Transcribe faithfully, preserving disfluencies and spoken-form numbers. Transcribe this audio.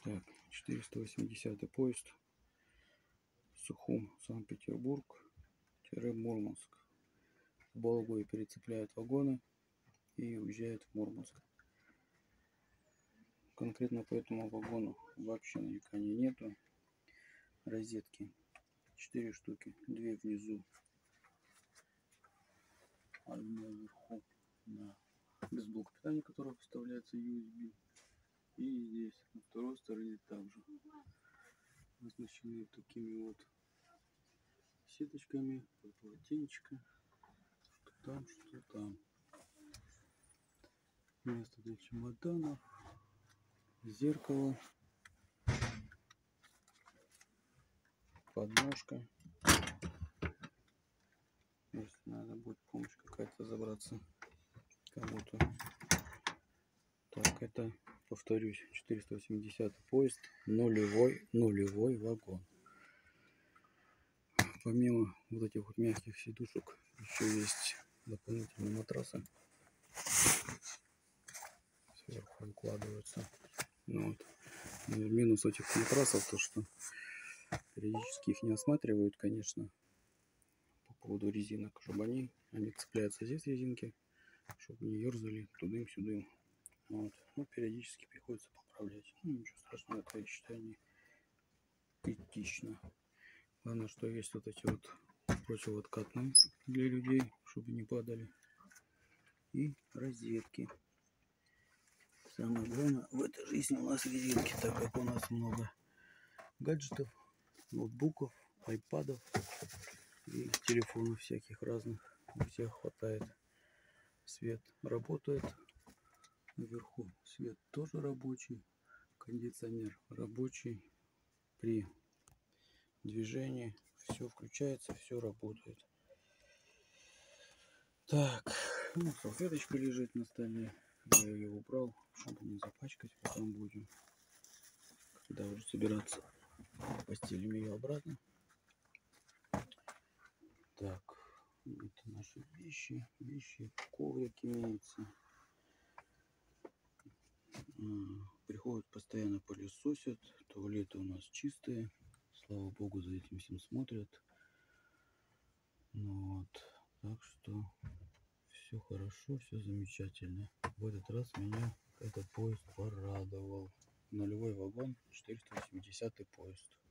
Так, четыреста восьмидесятый поезд. Сухум, Санкт-Петербург-Мурманск. В Балагое перецепляют вагоны и уезжает в Мурманск. Конкретно по этому вагону вообще нареканий нету. Розетки четыре штуки, две внизу, одна вверху на без блока питания, которая вставляется ю эс би, и здесь на второй стороне также оснащены такими вот сеточками, полотенечко, что там, что там. Место для чемоданов, зеркало, подножка. Если надо будет помощь какая-то забраться кому-то. Так, это, повторюсь, четыреста восьмидесятый поезд, нулевой, нулевой вагон. Помимо вот этих вот мягких сидушек, еще есть дополнительные матрасы. Сверху укладываются. Ну, вот. Минус этих матрасов то, что периодически их не осматривают, конечно, по поводу резинок, чтобы они, они цепляются здесь резинки, чтобы не ерзали тудым-сюдым. Вот. Ну, периодически приходится поправлять. Ну, ничего страшного, это, я считаю, не критично. Главное, что есть вот эти вот противооткатные для людей, чтобы не падали. И розетки. Самое главное в этой жизни у нас розетки, так как у нас много гаджетов, ноутбуков, айпадов и телефонов всяких разных. У всех хватает. Свет работает. Наверху свет тоже рабочий. Кондиционер рабочий. При движении все включается, все работает. Так, ну, салфеточка лежит на столе. Я ее убрал, чтобы не запачкать. Потом будем, когда уже собираться, постелим ее обратно. Так, это наши вещи. Вещи, коврик имеется. Приходят, постоянно пылесосят. Туалеты у нас чистые. Слава богу, за этим всем смотрят. Ну вот, так что все хорошо, все замечательно. В этот раз меня этот поезд порадовал. Нулевой вагон, четыреста восьмидесятый поезд.